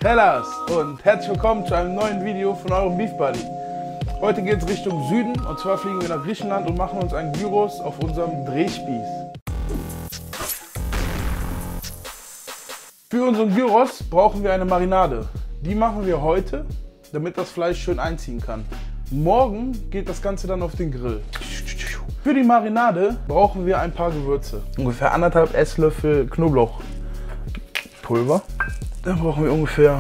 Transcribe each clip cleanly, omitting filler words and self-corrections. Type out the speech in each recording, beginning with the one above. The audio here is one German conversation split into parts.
Hellas und herzlich willkommen zu einem neuen Video von eurem Beef Buddy. Heute geht es Richtung Süden und zwar fliegen wir nach Griechenland und machen uns einen Gyros auf unserem Drehspieß. Für unseren Gyros brauchen wir eine Marinade. Die machen wir heute, damit das Fleisch schön einziehen kann. Morgen geht das Ganze dann auf den Grill. Für die Marinade brauchen wir ein paar Gewürze. Ungefähr 1,5 Esslöffel Knoblauchpulver. Dann brauchen wir ungefähr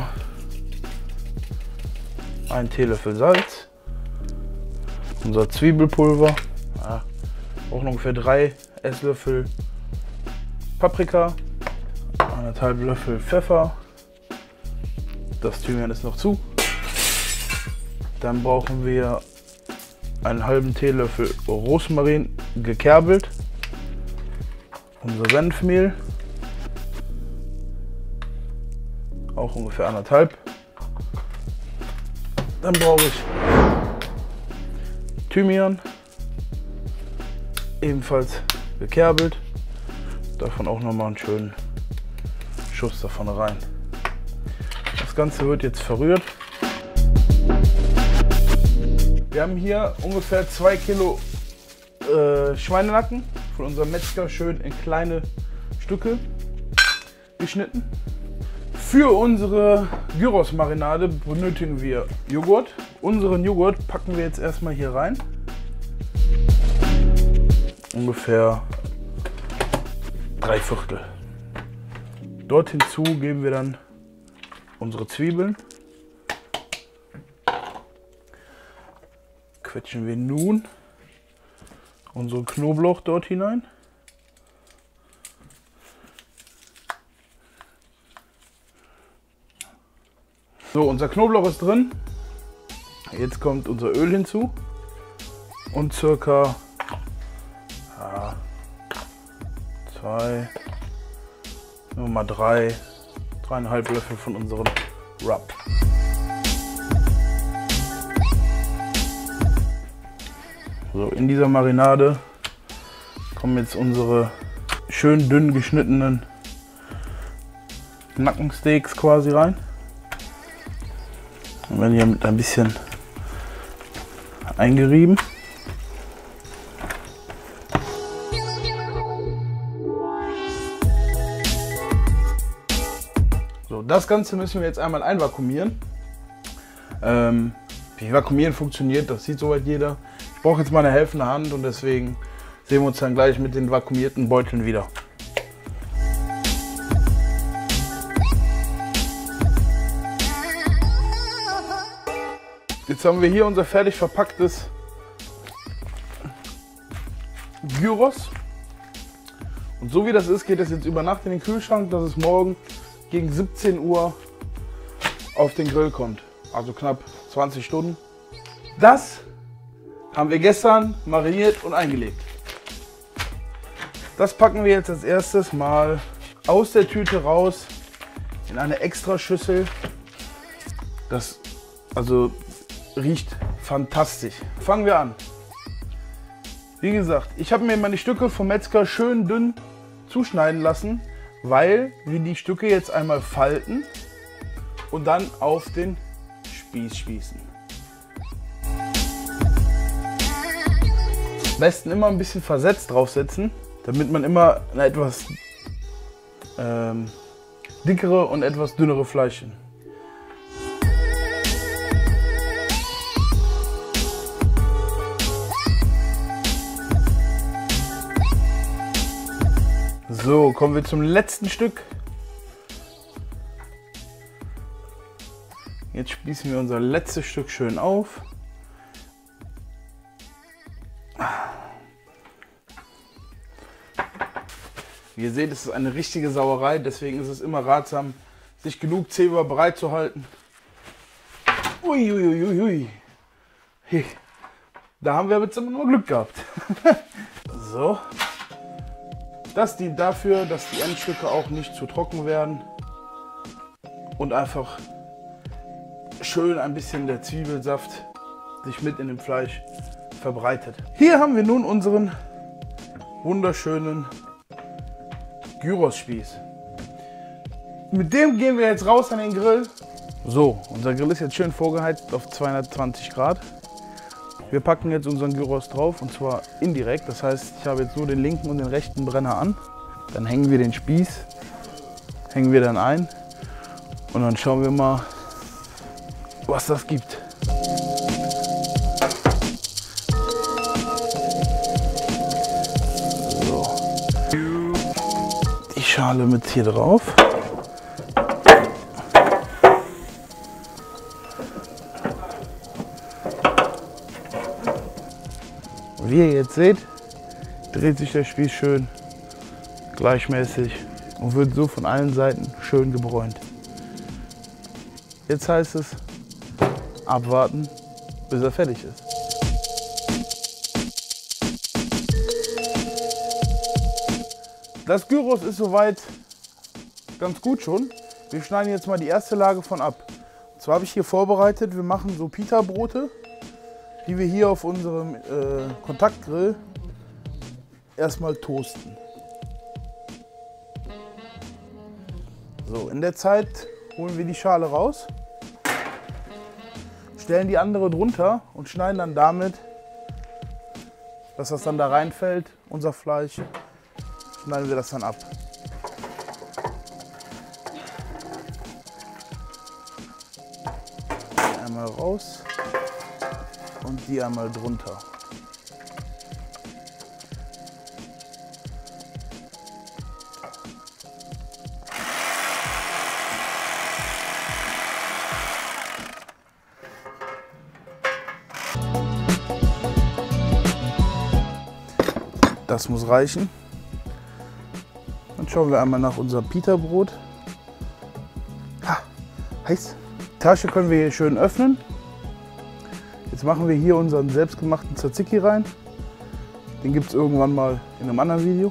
einen Teelöffel Salz. Unser Zwiebelpulver. Ja, brauchen ungefähr 3 Esslöffel Paprika. 1,5 Löffel Pfeffer. Das Thymian ist noch zu. Dann brauchen wir einen halben Teelöffel Rosmarin gekerbelt. Unser Senfmehl. Auch ungefähr 1,5. Dann brauche ich Thymian. Ebenfalls gekerbelt. Davon auch nochmal einen schönen Schuss davon rein. Das Ganze wird jetzt verrührt. Wir haben hier ungefähr 2 Kilo Schweinenacken von unserem Metzger schön in kleine Stücke geschnitten. Für unsere Gyros-Marinade benötigen wir Joghurt. Unseren Joghurt packen wir jetzt erstmal hier rein. Ungefähr 3/4. Dort hinzu geben wir dann unsere Zwiebeln. Quetschen wir nun unseren Knoblauch dort hinein. So, unser Knoblauch ist drin. Jetzt kommt unser Öl hinzu und circa 3,5 Löffel von unserem Rub. So, in dieser Marinade kommen jetzt unsere schön dünn geschnittenen Nackensteaks quasi rein. Und werden hier mit ein bisschen eingerieben. So, das Ganze müssen wir jetzt einmal einvakuumieren. Wie Vakuumieren funktioniert, das sieht soweit jeder. Ich brauche jetzt mal eine helfende Hand und deswegen sehen wir uns dann gleich mit den vakuumierten Beuteln wieder. Jetzt haben wir hier unser fertig verpacktes Gyros. Und so wie das ist, geht es jetzt über Nacht in den Kühlschrank, dass es morgen gegen 17 Uhr auf den Grill kommt. Also knapp 20 Stunden. Das haben wir gestern mariniert und eingelegt. Das packen wir jetzt als erstes mal aus der Tüte raus in eine extra Schüssel. Das riecht fantastisch. Fangen wir an. Wie gesagt, ich habe mir meine Stücke vom Metzger schön dünn zuschneiden lassen, weil wir die Stücke jetzt einmal falten und dann auf den Spieß spießen. Am besten immer ein bisschen versetzt draufsetzen, damit man immer eine etwas dickere und etwas dünnere Fleischchen. So, kommen wir zum letzten Stück. Jetzt spießen wir unser letztes Stück schön auf. Wie ihr seht, es ist eine richtige Sauerei, deswegen ist es immer ratsam, sich genug Zewa bereit zu halten. Uiuiuiui. Da haben wir jetzt immer nur Glück gehabt. So. Das dient dafür, dass die Endstücke auch nicht zu trocken werden und einfach schön ein bisschen der Zwiebelsaft sich mit in dem Fleisch verbreitet. Hier haben wir nun unseren wunderschönen Gyros-Spieß. Mit dem gehen wir jetzt raus an den Grill So, unser Grill ist jetzt schön vorgeheizt auf 220 Grad. Wir packen jetzt unseren Gyros drauf und zwar indirekt. Das heißt, ich habe jetzt nur den linken und den rechten Brenner an. Dann hängen wir den Spieß, hängen wir dann ein und dann schauen wir mal, was das gibt. So. Die Schale mit hier drauf. Wie ihr jetzt seht, dreht sich der Spieß schön gleichmäßig und wird so von allen Seiten schön gebräunt. Jetzt heißt es abwarten, bis er fertig ist. Das Gyros ist soweit ganz gut schon. Wir schneiden jetzt mal die erste Lage von ab. Und zwar habe ich hier vorbereitet, wir machen so Pita-Brote, die wir hier auf unserem Kontaktgrill erstmal toasten. So, in der Zeit holen wir die Schale raus, stellen die andere drunter und schneiden dann damit, dass das dann da reinfällt, unser Fleisch, schneiden wir das dann ab. Einmal raus und die einmal drunter. Das muss reichen. Dann schauen wir einmal nach unserem Pita-Brot. Heiß. Die Tasche können wir hier schön öffnen. Jetzt machen wir hier unseren selbstgemachten Tzatziki rein. Den gibt es irgendwann mal in einem anderen Video.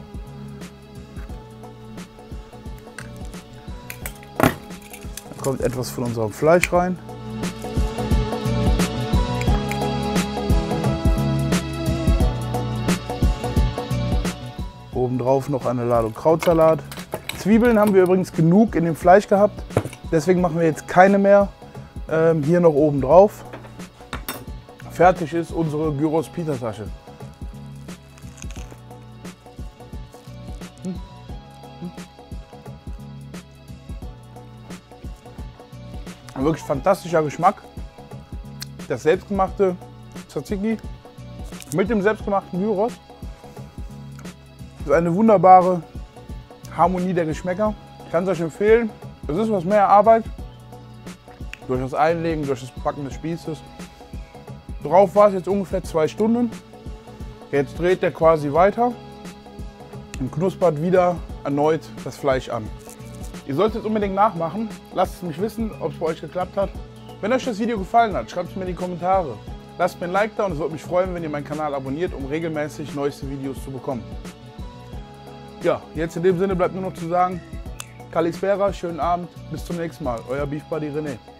Dann kommt etwas von unserem Fleisch rein. Obendrauf noch eine Ladung Krautsalat. Zwiebeln haben wir übrigens genug in dem Fleisch gehabt. Deswegen machen wir jetzt keine mehr. Hier noch oben drauf. Fertig ist unsere Gyros Pita Tasche. Wirklich fantastischer Geschmack. Das selbstgemachte Tzatziki mit dem selbstgemachten Gyros. Das ist eine wunderbare Harmonie der Geschmäcker. Ich kann es euch empfehlen. Es ist was mehr Arbeit. Durch das Einlegen, durch das Backen des Spießes. Drauf war es jetzt ungefähr 2 Stunden. Jetzt dreht der quasi weiter und knuspert wieder erneut das Fleisch an. Ihr solltet es unbedingt nachmachen. Lasst es mich wissen, ob es bei euch geklappt hat. Wenn euch das Video gefallen hat, schreibt es mir in die Kommentare. Lasst mir ein Like da und es würde mich freuen, wenn ihr meinen Kanal abonniert, um regelmäßig neueste Videos zu bekommen. Ja, jetzt in dem Sinne bleibt nur noch zu sagen, Kalispera, schönen Abend, bis zum nächsten Mal. Euer Beef Buddy René.